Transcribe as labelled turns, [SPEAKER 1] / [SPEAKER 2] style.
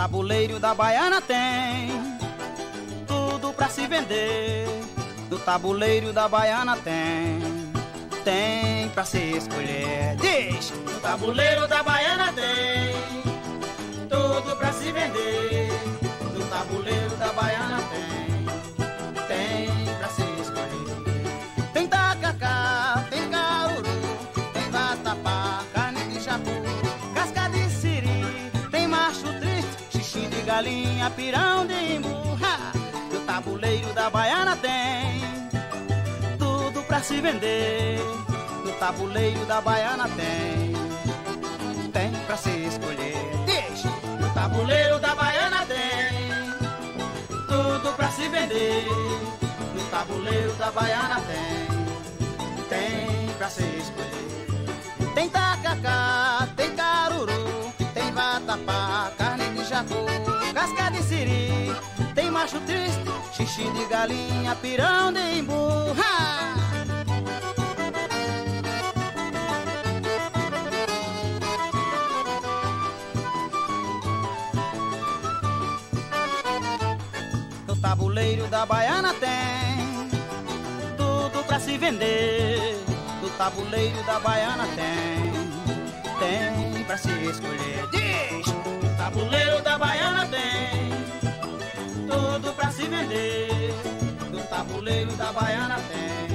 [SPEAKER 1] tabuleiro da baiana tem tudo pra se vender. No tabuleiro da baiana tem pra se escolher. Diz!
[SPEAKER 2] No tabuleiro da baiana tem tudo pra se vender.
[SPEAKER 1] No tabuleiro da baiana tem pra se escolher. Tem tacacá, tem cauru, tem vatapá, carne de jacu, casca de siri, tem macho triste, xixi de galinha, pirão de imbu. No tabuleiro da baiana tem tudo pra se vender. No tabuleiro da baiana tem pra se escolher. Diz!
[SPEAKER 2] No tabuleiro da baiana tem tudo pra se vender.
[SPEAKER 1] No tabuleiro da baiana tem pra se escolher. Tem tacacá, tem caruru, tem vatapá, carne de jacu, casca de siri, tem macho triste, xixi de galinha, pirão de imbu. No tabuleiro da baiana tem tudo pra se vender. No tabuleiro da baiana tem pra se escolher. Diz!
[SPEAKER 2] No tabuleiro da baiana tem
[SPEAKER 1] tudo pra se vender. No tabuleiro da baiana tem